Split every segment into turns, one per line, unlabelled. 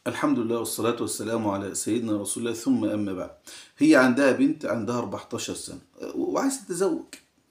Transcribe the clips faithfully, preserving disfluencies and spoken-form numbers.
الحمد لله والصلاة والسلام على سيدنا رسول الله ثم أما بعد. هي عندها بنت عندها أربعتاشر سنة وعايزة تتزوج،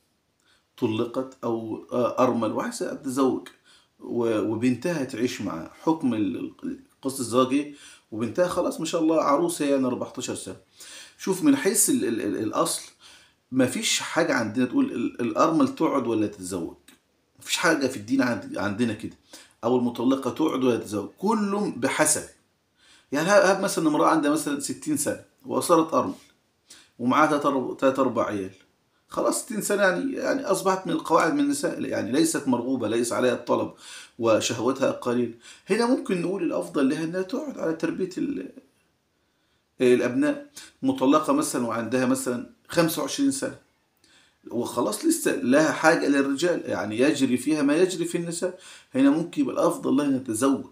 طلقت أو آه، أرمل وعايزة تتزوج، و- وبنتها تعيش معاه حكم ال- ال- قصة الزواج إيه؟ وبنتها خلاص ما شاء الله عروسة يعني أربعتاشر سنة. شوف من حيث ال ال ال الأصل، مفيش حاجة عندنا تقول ال- الأرمل تقعد ولا تتزوج. مفيش حاجة في الدين عند- عندنا كده، أو المطلقة تقعد ولا تتزوج، كلهم بحسب. يعني هاب هاب مثلا امرأة عندها مثلا ستين سنة وصارت أرمل ومعاها تلات أربع عيال، خلاص ستين سنة يعني يعني أصبحت من القواعد من النساء، يعني ليست مرغوبة، ليس عليها الطلب وشهوتها قليل. هنا ممكن نقول الأفضل لها أنها تقعد على تربية ال- الأبناء. مطلقة مثلا وعندها مثلا خمسة وعشرين سنة وخلاص لسه لها حاجة للرجال، يعني يجري فيها ما يجري في النساء. هنا ممكن يبقى الأفضل لها أن تتزوج،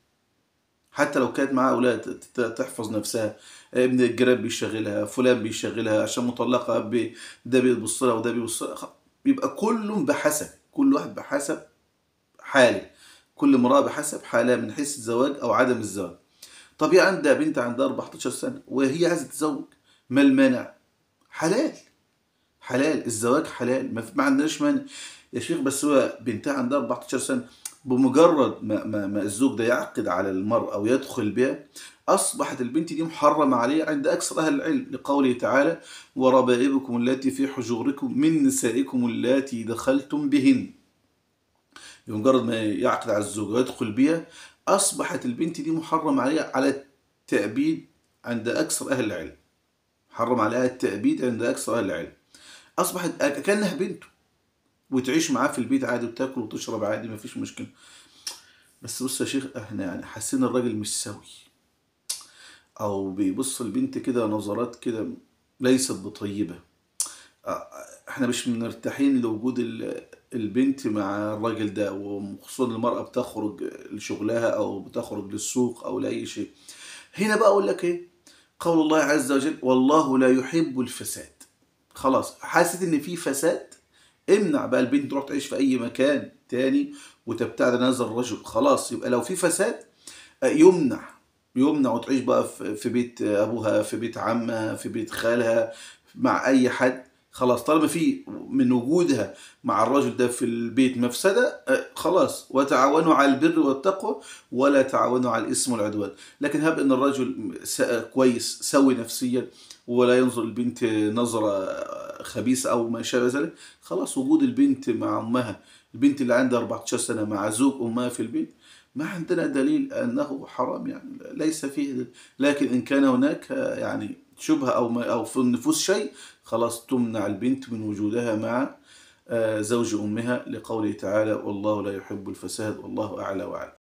حتى لو كانت معاها أولاد ت- ت- تحفظ نفسها. ابن الجيران بيشغلها، فلان بيشغلها عشان مطلقة، ب- ده بيبص لها وده بيبص لها. خ- بيبقى كل بحسب، كل واحد بحسب حاله، كل امرأة بحسب حالها من حيث الزواج أو عدم الزواج. طب هي عندها بنت عندها أربعتاشر سنة وهي عايزة تتزوج، ما المانع؟ حلال، حلال الزواج حلال، ما, في- ما عندناش مانع يا شيخ. بس هو بنتها عندها أربعتاشر سنة، بمجرد ما, ما, ما الزوج ده يعقد على المرأة أو يدخل بها، أصبحت البنت دي محرمة عليه عند أكثر أهل العلم، لقوله تعالى: وربائبكم التي في حجوركم من نسائكم اللاتي دخلتم بهن. بمجرد ما يعقد على الزوج ويدخل بها، أصبحت البنت دي محرم عليها على التأبيد عند أكثر أهل العلم. حرم عليها التأبيد عند أكثر أهل العلم، أصبحت كأنها بنته وتعيش معاه في البيت عادي وتاكل وتشرب عادي مفيش مشكلة. بس بص يا شيخ، احنا يعني حاسين الراجل مش سوي، او بيبص البنت كده نظرات كده ليست بطيبة. اه، احنا مش مرتاحين لوجود ال- البنت مع الراجل ده، وخصوصا المرأة بتخرج لشغلها او بتخرج للسوق او لأي شيء. هنا بقى اقول لك ايه؟ قول الله عز وجل: والله لا يحب الفساد. خلاص حاسس ان في فساد، امنع بقى البنت تروح تعيش في اي مكان تاني وتبتعد عن هذا الرجل. خلاص يبقى لو في فساد، آه، يمنع، يمنع وتعيش بقى في في بيت ابوها، في بيت عمها، في بيت خالها، مع اي حد. خلاص طالما في من وجودها مع الرجل ده في البيت مفسدة، آه، خلاص. وتعاونوا على البر والتقوى ولا تعاونوا على الإثم والعدوان. لكن هب ان الرجل س- كويس سوي نفسيا، ولا ينظر البنت نظرة خبيثة أو ما شابه ذلك، خلاص وجود البنت مع أمها، البنت اللي عندها أربعتاشر سنة مع زوج أمها في البيت، ما عندنا دليل أنه حرام، يعني ليس فيه دليل. لكن إن كان هناك يعني شبهة أو ما أو في النفوس شيء، خلاص تمنع البنت من وجودها مع آه، زوج أمها، لقوله تعالى: والله لا يحب الفساد، والله أعلى وأعلم.